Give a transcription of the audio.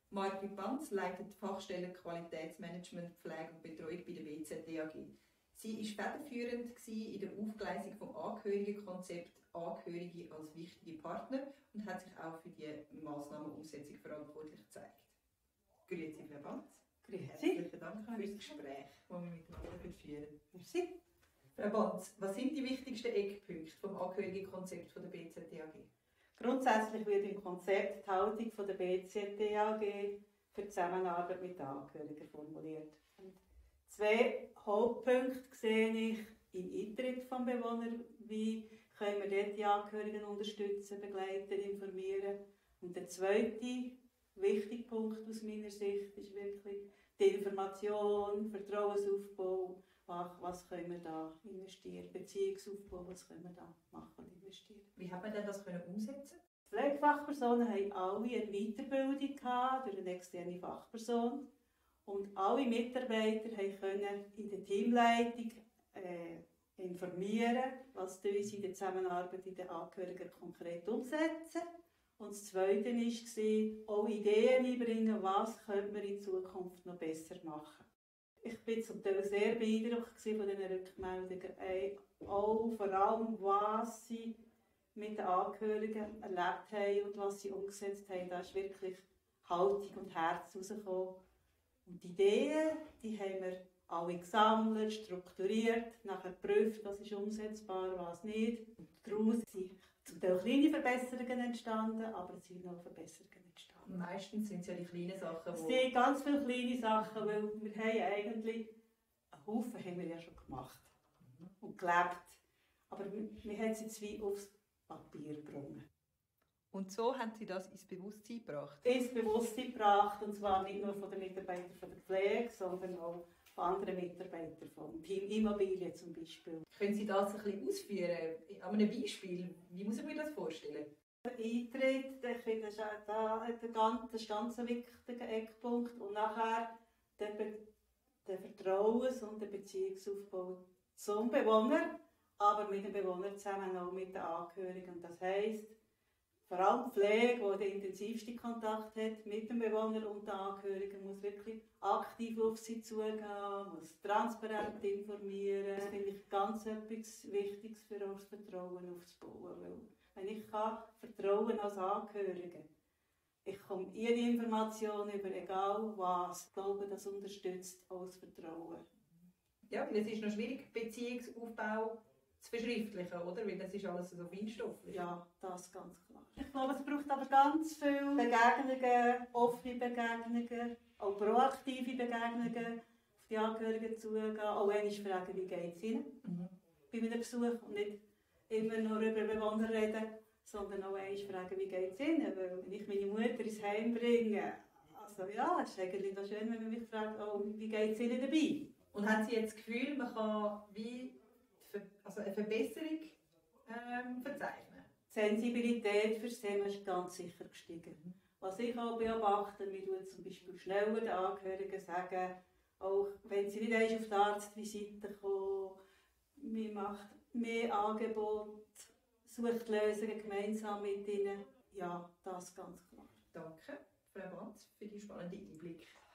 Margrit Banz leitet die Fachstelle Qualitätsmanagement, Pflege und Betreuung bei der BZDAG. Sie war federführend in der Aufgleisung des Angehörigenkonzepts «Angehörige als wichtige Partner» und hat sich auch für die Massnahmenumsetzung verantwortlich gezeigt. Grüezi, Frau Banz. Herzlichen Dank für das Gespräch, das wir miteinander führen. Merci. Frau Banz, was sind die wichtigsten Eckpunkte des Angehörigenkonzepts der BZDAG? Grundsätzlich wird im Konzept die Haltung der BZDAG für die Zusammenarbeit mit den Angehörigen formuliert. Und 2 Hauptpunkte sehe ich im Eintritt des Bewohners. Wie können wir dort die Angehörigen unterstützen, begleiten, informieren? Und der zweite wichtige Punkt aus meiner Sicht ist wirklich die Information, Vertrauensaufbau. Was können wir da investieren? Beziehungsaufbau, was können wir da machen und investieren? Wie hat man denn das umsetzen? Die Pflegefachpersonen haben alle eine Weiterbildung gehabt durch eine externe Fachperson. Und alle Mitarbeiter können in der Teamleitung informieren, was sie in der Zusammenarbeit mit den Angehörigen konkret umsetzen. Und das Zweite war, auch Ideen einbringen, was könnte man in Zukunft noch besser machen. Ich war zum Teil sehr beeindruckt von diesen Rückmeldungen. Auch vor allem, was sie mit den Angehörigen erlebt haben und was sie umgesetzt haben. Da ist wirklich Haltung und Herz rausgekommen. Und die Ideen, die haben wir alle gesammelt, strukturiert, nachher geprüft, was ist umsetzbar, was nicht. Und daraus sind zum Teil kleine Verbesserungen entstanden, aber es sind auch Verbesserungen entstanden. Meistens sind es ja die kleinen Sachen, Es sind ganz viele kleine Sachen, weil wir haben eigentlich, einen Haufen haben wir ja schon gemacht und gelebt. Aber wir haben es jetzt wie aufs Papier gebracht. Und so haben Sie das ins Bewusstsein gebracht? Ins Bewusstsein gebracht, und zwar nicht nur von den Mitarbeitern von der Pflege, sondern auch von anderen Mitarbeitern vom Team Immobilien zum Beispiel. Können Sie das ein bisschen ausführen? An einem Beispiel, wie muss ich mir das vorstellen? Der Eintritt, ich finde, das ist ganz ein wichtiger Eckpunkt. Und nachher der Vertrauens- und der Beziehungsaufbau zum Bewohner, aber mit dem Bewohner zusammen auch mit den Angehörigen. Und das heisst, vor allem die Pflege, die den intensivsten Kontakt hat mit dem Bewohner und den Angehörigen, muss wirklich aktiv auf sie zugehen, muss transparent informieren. Das finde ich ganz etwas Wichtiges für uns Vertrauen aufzubauen. Weil wenn ich Vertrauen als Angehörige, ich komme jede Information über, egal was, ich glaube, das unterstützt auch das Vertrauen. Ja, weil es ist noch schwierig, Beziehungsaufbau zu verschriftlichen, oder? Weil das ist alles so feinstofflich. Ja, das ganz klar. Ich glaube, es braucht aber ganz viele Begegnungen, offene Begegnungen, auch proaktive Begegnungen, auf die Angehörigen zugehen, auch einmal fragen, wie geht es ihnen bei einem Besuch und nicht immer nur über Bewohner reden, sondern auch einmal fragen, wie geht es ihnen, weil wenn ich meine Mutter ins Heim bringe, also ja, es ist eigentlich noch schön, wenn man mich fragt, oh, wie geht es ihnen dabei? Und haben Sie jetzt das Gefühl, man kann eine Verbesserung verzeichnen? Die Sensibilität für das Thema ist ganz sicher gestiegen. Was ich auch beobachte, wir tun zum Beispiel schneller den Angehörigen sagen, auch wenn sie nicht einmal auf die Arztvisite kommen, man macht mehr Angebote, sucht Lösungen gemeinsam mit ihnen. Ja, das ganz klar. Danke, Frau Banz, für die spannenden Einblicke.